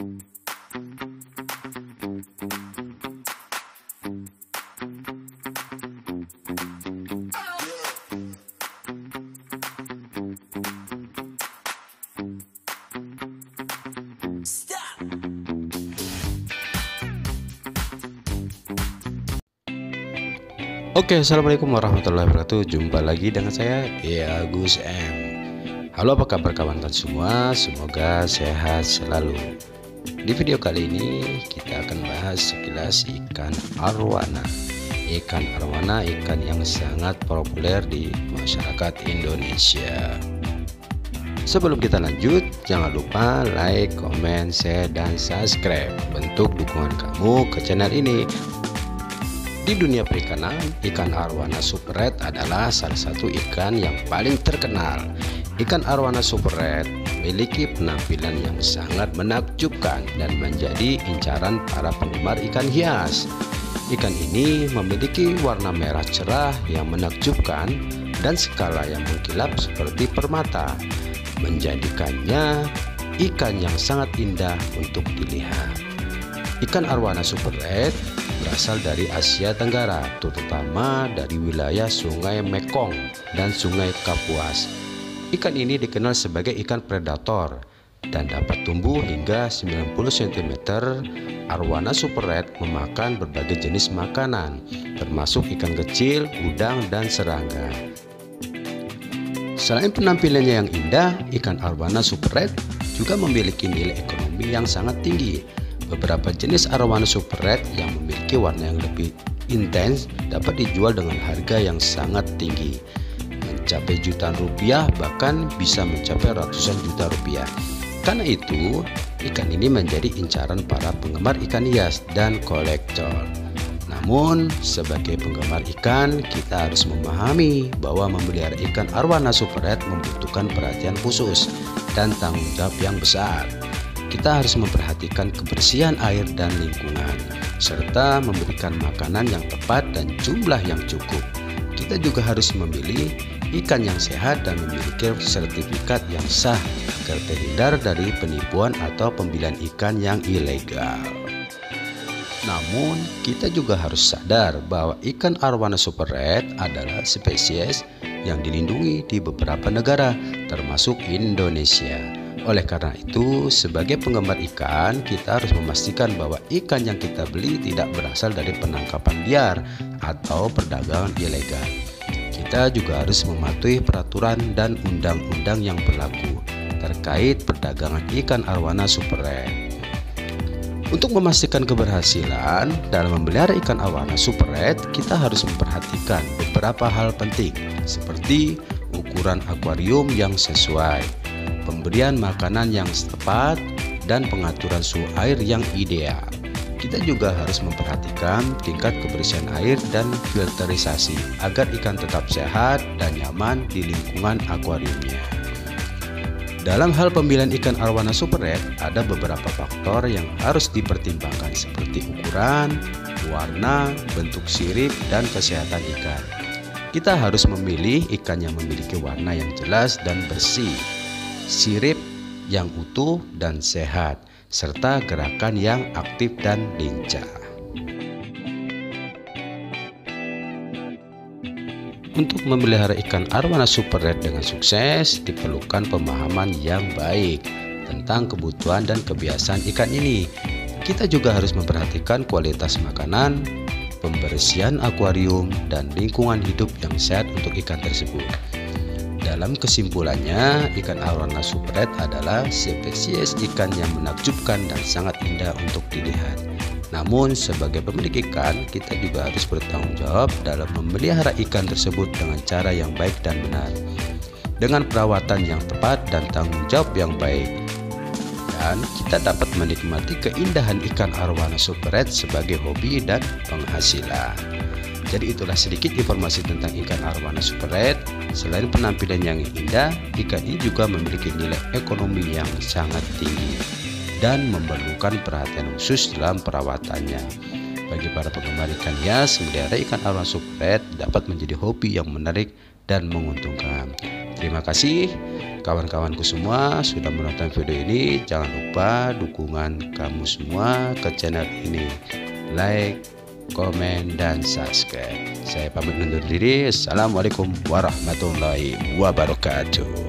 Oke, assalamualaikum warahmatullahi wabarakatuh. Jumpa lagi dengan saya, Agus M. Halo, apa kabar kawan-kawan semua? Semoga sehat selalu. Di video kali ini kita akan bahas sekilas ikan arwana. Ikan arwana, ikan yang sangat populer di masyarakat Indonesia. Sebelum kita lanjut, jangan lupa like, komen, share, dan subscribe. Bentuk dukungan kamu ke channel ini. Di dunia perikanan, ikan arwana super red adalah salah satu ikan yang paling terkenal. Ikan arwana super red memiliki penampilan yang sangat menakjubkan dan menjadi incaran para penggemar ikan hias. Ikan ini memiliki warna merah cerah yang menakjubkan dan skala yang mengkilap seperti permata, menjadikannya ikan yang sangat indah untuk dilihat. Ikan arwana super red berasal dari Asia Tenggara, terutama dari wilayah Sungai Mekong dan Sungai Kapuas. Ikan ini dikenal sebagai ikan predator dan dapat tumbuh hingga 90 cm. Arwana super red memakan berbagai jenis makanan, termasuk ikan kecil, udang, dan serangga. Selain penampilannya yang indah, ikan arwana super red juga memiliki nilai ekonomi yang sangat tinggi. Beberapa jenis arwana super red yang memiliki warna yang lebih intens dapat dijual dengan harga yang sangat tinggi, mencapai jutaan rupiah, bahkan bisa mencapai ratusan juta rupiah. Karena itu, ikan ini menjadi incaran para penggemar ikan hias dan kolektor. Namun, sebagai penggemar ikan, kita harus memahami bahwa memelihara ikan arwana super red membutuhkan perhatian khusus dan tanggung jawab yang besar. Kita harus memperhatikan kebersihan air dan lingkungan, serta memberikan makanan yang tepat dan jumlah yang cukup. Kita juga harus memilih ikan yang sehat dan memiliki sertifikat yang sah agar terhindar dari penipuan atau pembelian ikan yang ilegal. Namun, kita juga harus sadar bahwa ikan arwana super red adalah spesies yang dilindungi di beberapa negara, termasuk Indonesia. Oleh karena itu, sebagai penggemar ikan, kita harus memastikan bahwa ikan yang kita beli tidak berasal dari penangkapan liar atau perdagangan ilegal. Kita juga harus mematuhi peraturan dan undang-undang yang berlaku terkait perdagangan ikan arwana super red. Untuk memastikan keberhasilan dalam memelihara ikan arwana super red, kita harus memperhatikan beberapa hal penting seperti ukuran akuarium yang sesuai, pemberian makanan yang tepat, dan pengaturan suhu air yang ideal. Kita juga harus memperhatikan tingkat kebersihan air dan filterisasi agar ikan tetap sehat dan nyaman di lingkungan akuariumnya. Dalam hal pemilihan ikan arwana super red, ada beberapa faktor yang harus dipertimbangkan seperti ukuran, warna, bentuk sirip, dan kesehatan ikan. Kita harus memilih ikan yang memiliki warna yang jelas dan bersih, sirip yang utuh dan sehat, serta gerakan yang aktif dan lincah. Untuk memelihara ikan arwana super red dengan sukses, diperlukan pemahaman yang baik tentang kebutuhan dan kebiasaan ikan ini. Kita juga harus memperhatikan kualitas makanan, pembersihan akuarium, dan lingkungan hidup yang sehat untuk ikan tersebut. Dalam kesimpulannya, ikan arwana super red adalah spesies ikan yang menakjubkan dan sangat indah untuk dilihat. Namun, sebagai pemilik ikan, kita juga harus bertanggung jawab dalam memelihara ikan tersebut dengan cara yang baik dan benar, dengan perawatan yang tepat dan tanggung jawab yang baik. Dan kita dapat menikmati keindahan ikan arwana super red sebagai hobi dan penghasilan. Jadi itulah sedikit informasi tentang ikan arwana super red. Selain penampilan yang indah, ikan ini juga memiliki nilai ekonomi yang sangat tinggi dan memerlukan perhatian khusus dalam perawatannya. Bagi para penggemar ikan hias, memelihara ikan arwana super red dapat menjadi hobi yang menarik dan menguntungkan. Terima kasih. kawan-kawanku semua sudah menonton video ini. Jangan lupa dukungan kamu semua ke channel ini, like, komen, dan subscribe. Saya pamit undur diri. Assalamualaikum warahmatullahi wabarakatuh.